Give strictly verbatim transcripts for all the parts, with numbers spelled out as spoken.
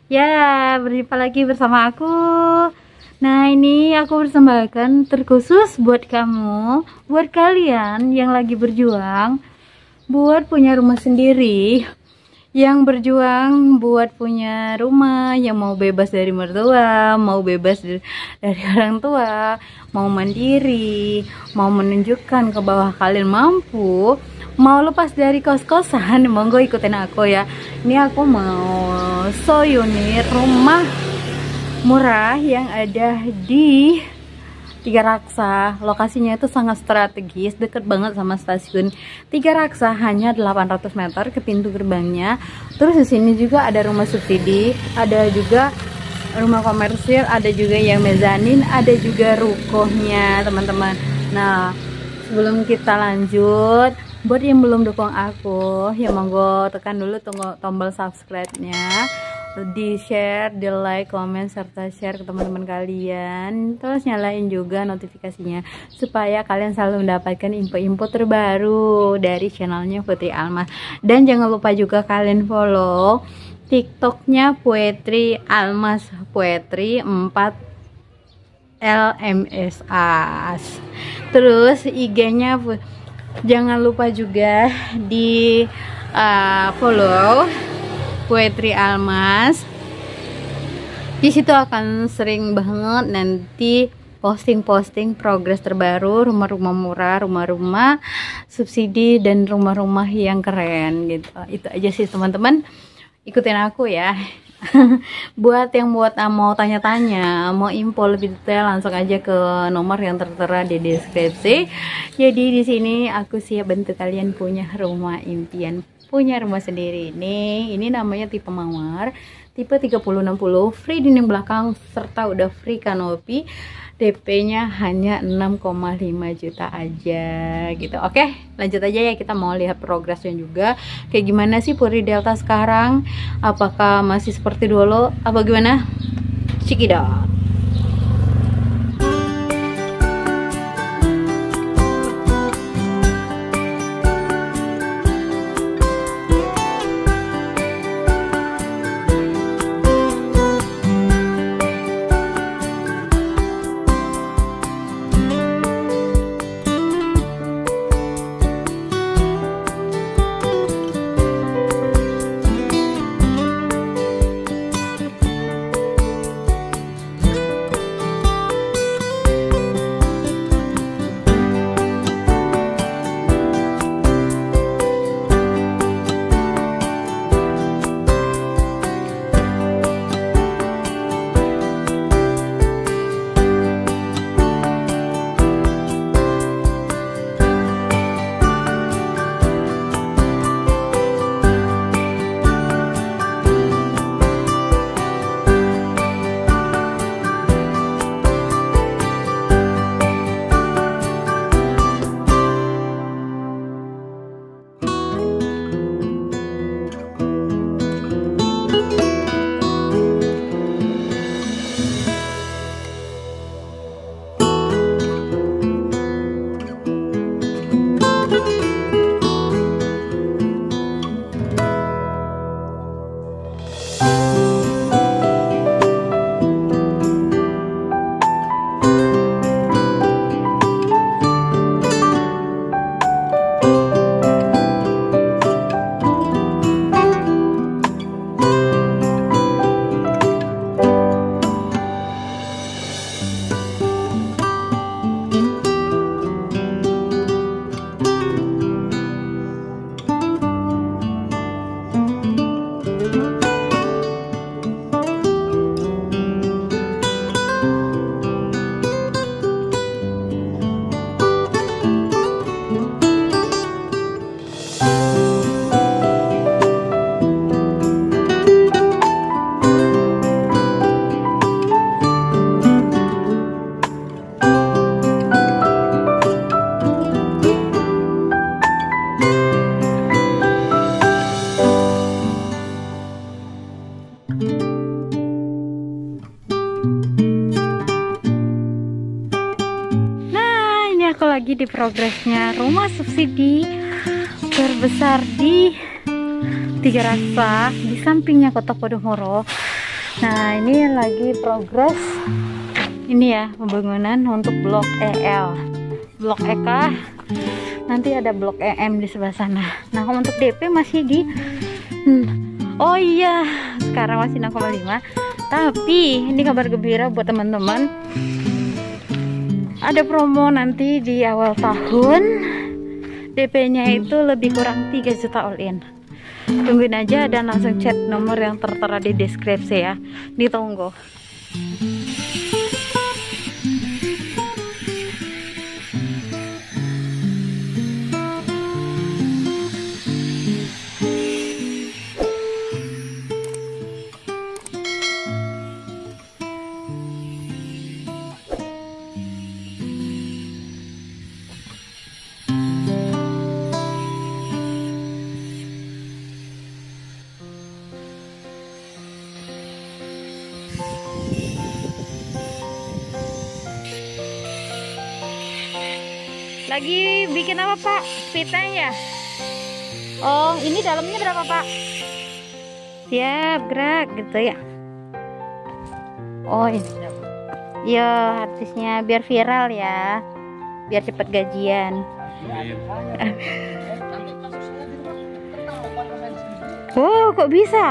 Ya, berjumpa lagi bersama aku. Nah, ini aku persembahkan terkhusus buat kamu, buat kalian yang lagi berjuang buat punya rumah sendiri, yang berjuang buat punya rumah, yang mau bebas dari mertua, mau bebas dari, dari orang tua, mau mandiri, mau menunjukkan ke bawah kalian mampu, mau lepas dari kos-kosan. Monggo ikutin aku ya. Ini aku mau show you nih rumah murah yang ada di Tiga Raksa. Lokasinya itu sangat strategis, deket banget sama stasiun Tiga Raksa, hanya delapan ratus meter ke pintu gerbangnya. Terus di sini juga ada rumah subsidi, ada juga rumah komersil, ada juga yang mezanin, ada juga rukohnya, teman-teman. Nah, sebelum kita lanjut, buat yang belum dukung aku, ya monggo tekan dulu tombol subscribe-nya, di share, di like, komen, serta share ke teman-teman kalian. Terus nyalain juga notifikasinya supaya kalian selalu mendapatkan info-info terbaru dari channelnya Putri Almas. Dan jangan lupa juga kalian follow TikToknya Putri Almas, Putri empat L M S A. Terus I G-nya jangan lupa juga di uh, follow Putri Almas. Di situ akan sering banget nanti posting-posting progres terbaru, rumah-rumah murah, rumah-rumah subsidi, dan rumah-rumah yang keren gitu. Itu aja sih teman-teman, ikutin aku ya. Buat yang buat mau tanya-tanya, mau info lebih detail, langsung aja ke nomor yang tertera di deskripsi. Jadi di sini aku siap bantu kalian punya rumah impian, punya rumah sendiri. Nih, ini namanya tipe mawar, tipe tiga puluh enam puluh, free dinding belakang serta udah free kanopi. D P-nya hanya enam koma lima juta aja gitu. Oke, lanjut aja ya, kita mau lihat progresnya juga. Kayak gimana sih Puri Delta sekarang? Apakah masih seperti dulu? Apa gimana? Check it out. Lagi di progresnya rumah subsidi terbesar di Tiga Raksa, di sampingnya Kota Podomoro. Nah, ini lagi progres ini ya, pembangunan untuk blok E L, blok E K, nanti ada blok E M di sebelah sana. Nah, untuk D P masih di hmm, oh iya, sekarang masih enam koma lima. Tapi ini kabar gembira buat teman-teman, ada promo nanti di awal tahun, D P-nya itu lebih kurang tiga juta all in. Tungguin aja dan langsung chat nomor yang tertera di deskripsi ya. Ditunggu. Lagi bikin apa Pak? Pita ya? Oh, ini dalamnya berapa Pak? Siap, gerak gitu ya. Oh, ini. Ya, artisnya biar viral ya. Biar cepet gajian. Oh, kok bisa?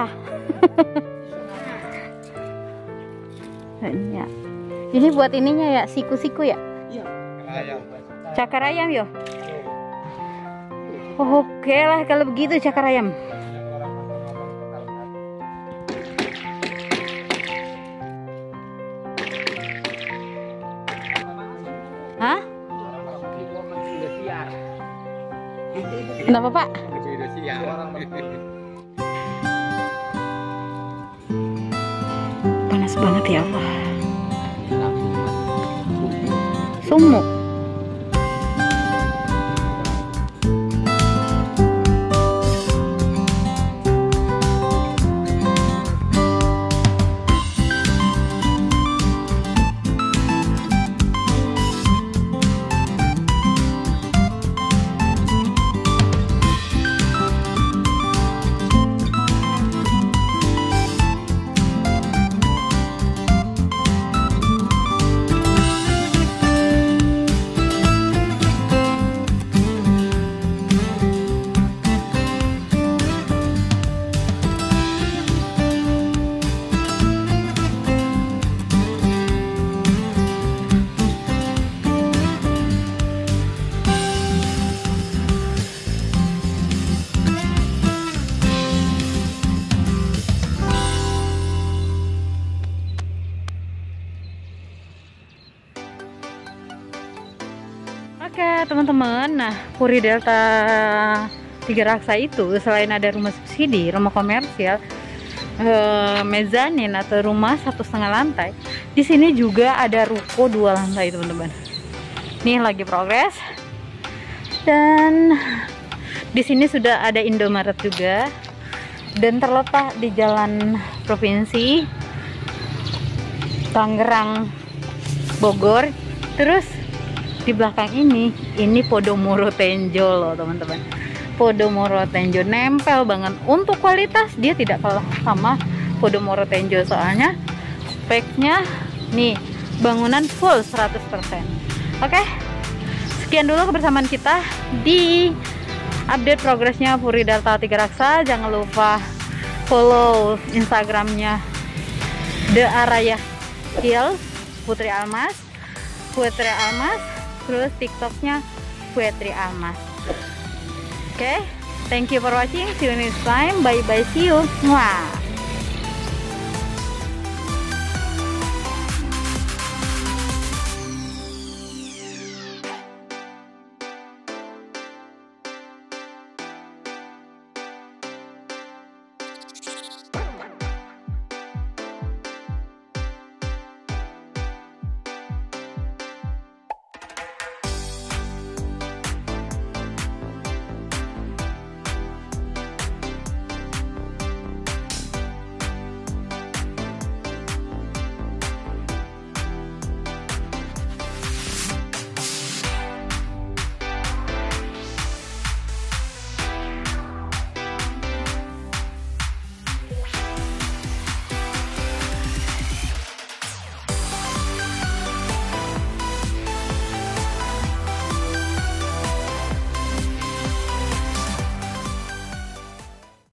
Ya. Ini buat ininya ya, siku-siku ya? Iya. Cakar ayam yo. Oh, oke lah kalau begitu cakar ayam. Hah? Kenapa Pak? Panas banget ya Allah. Sumuk. Oke teman-teman, nah Puri Delta Tiga Raksa itu selain ada rumah subsidi, rumah komersial, eh, mezanin atau rumah satu setengah lantai, di sini juga ada ruko dua lantai teman-teman. Nih lagi progres, dan di sini sudah ada Indomaret juga, dan terletak di Jalan Provinsi Tangerang Bogor. Terus di belakang ini, ini Podomoro Tenjo loh teman-teman. Podomoro Tenjo nempel banget. Untuk kualitas dia tidak kalah sama Podomoro Tenjo, soalnya speknya nih bangunan full seratus persen. Oke, sekian dulu kebersamaan kita di update progresnya Puri Delta Tiga Raksa. Jangan lupa follow Instagramnya The Araya Hills Putri Almas, Putri Almas. Terus TikToknya Putri Almas. Oke, okay? Thank you for watching. See you next time. Bye bye. See you. Mwah.